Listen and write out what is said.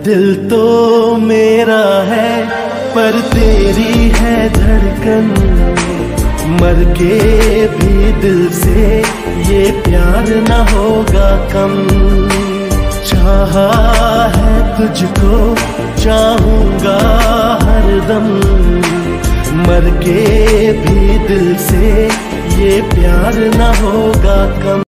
दिल तो मेरा है पर तेरी है धड़कन, मर के भी दिल से ये प्यार न होगा कम। चाहा है तुझको चाहूंगा हरदम, मर के भी दिल से ये प्यार न होगा कम।